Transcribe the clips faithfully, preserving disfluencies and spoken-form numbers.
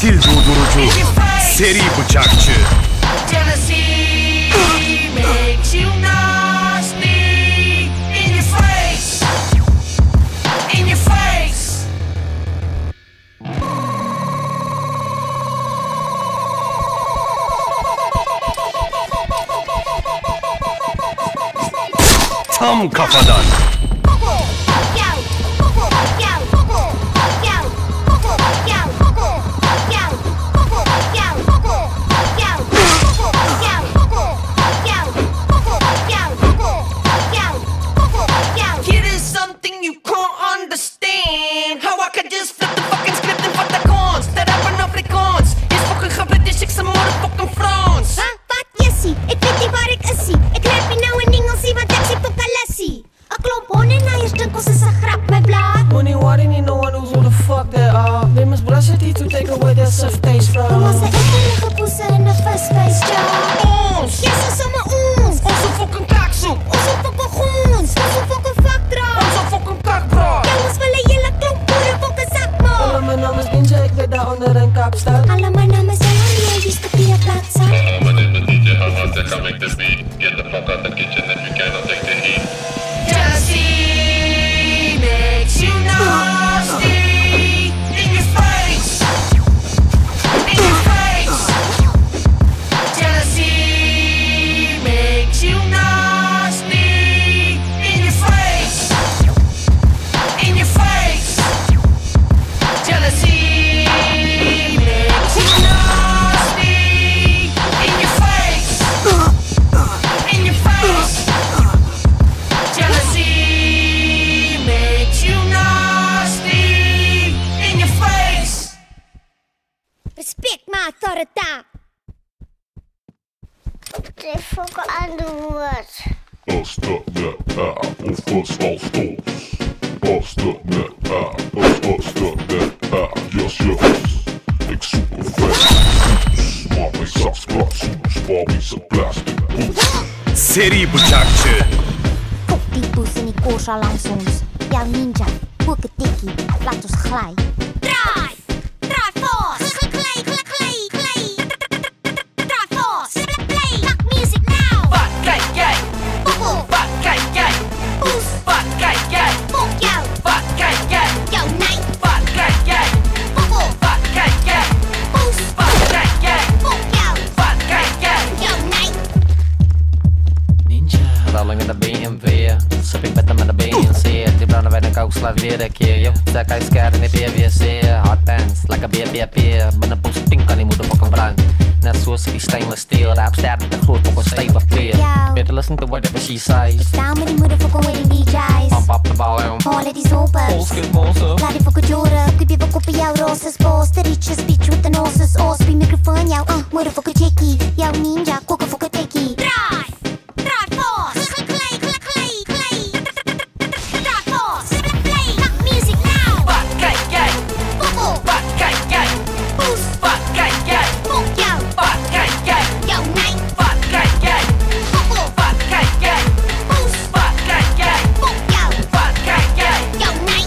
Katil durdurucu, seri bıçakçı. Tam kafadan. To take away their soft taste from. Kom als de enige poesen in de first place, ja. Ons! Yes, ze zomaar ons. Onze fucking kakzoek! Onze fucking goons. Onze fucking vakdraad. Onze fucking kakbraad! Jongens willen jullie klomp boeren fucking zakman. Alle mijn naam is Ninja, ik weet daar onder een kap staat. Alle mijn naam is Jolanda, je used to be a black son. Uh, my name is D J Hamas, I can make this beat. Get the fuck out the kitchen if you cannot take the heat. Jealousy makes you nasty. Respect my authority. Det får gå andra. Öster med är och först av stås. Öster med är och öster med är yes yes. Ik zoek een vest. Maar mijn zaksplat soms Bobby's een plastic boot. Seri bıçakçı. Fok die poes in die koorsa langs ons. Jouw ninja, poeke tikkie, laat ons glij. Draai! Draai vast! Glij, glij, glij, glij. Draai vast! Play! Maak music now! Wat kijk jij? Poekel! Wat kijk jij? Poes! Wat kijk jij? Fok jou! Wat kijk jij? Jouw nee! Wat kijk jij? Poekel! Wat kijk jij? Poes! Wat kijk jij? Fok jou! Wat kijk jij? Jouw nee! Ninja. Rolling in de B M W. Sipping beter met de B N C. Die branden bij de koukslaaf weer een keer. Yo, zeg hij scared in de B W C. Hot pants, like a B B P. Ben een poos pink aan die moeder fucking brand. Net zoals die stainless steel. Rap sterren de groot op een stevig peer. Better listen to whatever she says. Down met die motherfucking wedding D J's. Pump up the volume. Alle die zopers. Polskut monster. Laat die fucking joren. Kun je wel koppen jouw roze spoors. De riches bitch with the noses. Os, die microfoon jou. Uh, motherfucking chickie. Jouw ninja, kokken fucking tikkie. Draai! Draai vast! Glij, glij, glij, glij. Draai vast! Play! Maak music now! Wat kijk jij? Poekel! Wat kijk jij? Poes! Wat kijk jij? Fok jou! Wat kijk jij? Jouw nee! Wat kijk jij? Poekel! Wat kijk jij? Poes! Wat kijk jij? Fok jou! Wat kijk jij? Jouw nee!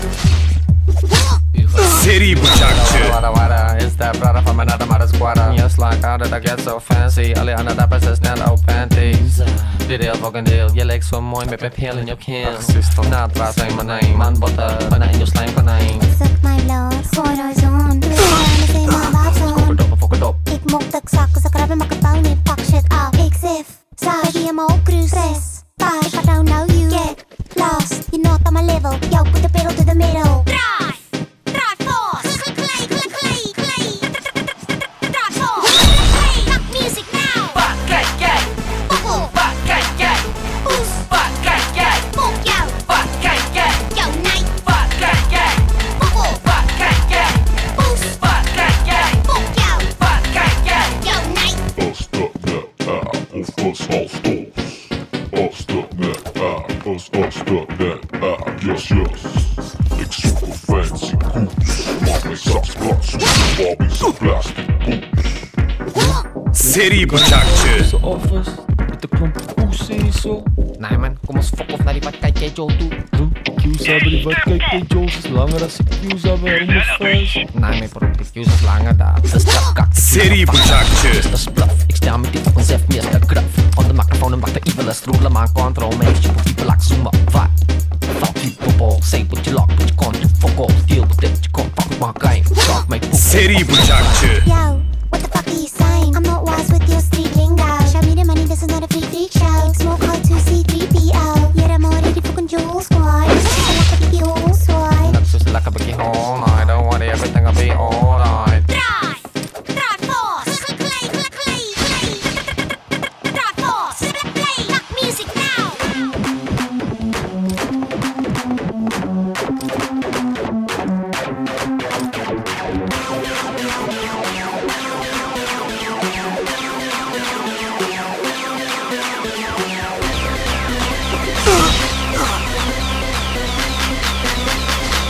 Seri bıçakçı. Wada wada, it's that brother from another mother's squatter. Just like how did I get so fancy? Alle andra dappers är snälla och panties. Det är det fucking deal. Jag lägger så mån med pepel in your can. Not vad säger man nej, man botta. Man är in your slime på nej. Suck my blood, corazon. Du vet vad jag säger, man var sån. Fuck it up, fuck it up. Ik mocht dat zakken, ze krabben mijn kapau niet, pak shit up. Ik zif, zou je hem ook cruise? Stress, but if I don't know you, get lost. You're not on my level, yo, put the pedal to the middle. Draai, draai vast. Glij, glij, glij, glij. Draai vast. Play, maak music now. Wat kijk jij? Poekel, Wat kijk jij? poes, Wat kijk jij? fok jou. Wat kijk jij? Jouw nee, Wat kijk jij? poekel, Wat kijk jij? poes, Wat kijk jij? fok jou. Wat kijk jij? Jouw nee, Öster med är och först av stås. Öster med är och öster med är yes yes. Ik zoek een fancy koets. Maar mijn zaksplat soms Bobby's een plastic boot. Seri bıçakçı. Zo offers, met de klomp poes is zo. Nee man, kom eens fuck off naar die wat kijk jij Joe toe. accuser, maar die wat kyk jy Jules is langer as accuser, waarom is vast? Nee, mijn broer, die Q's is langer daar. De strafkak. Seri bıçakçı. Is de splaf. Ik sta met die fucking zef meer de graf. On de microfoon en wacht de evil is roelen, maar control me. Je moet people like zoom up, vibe. Fuck you, football. Say what you like, but you can't do fuck all. Deal with it, you can't fuck with my game. Fuck my poop. Seri bıçakçı. Yo, what the fuck are you saying? I'm not wise with your street lingo. Show me the money, this is not a free freak show. Smoke hard to C three P O. Yeah, I'm already fucking Jules squad. Like a biggie whole squad. That's just like a biggie all night. Don't worry, everything will be alright. Drive! Drive force! Play, play, play, play. Drive force! Play, lock music now!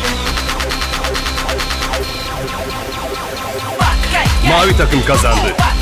Mavi takım kazandı.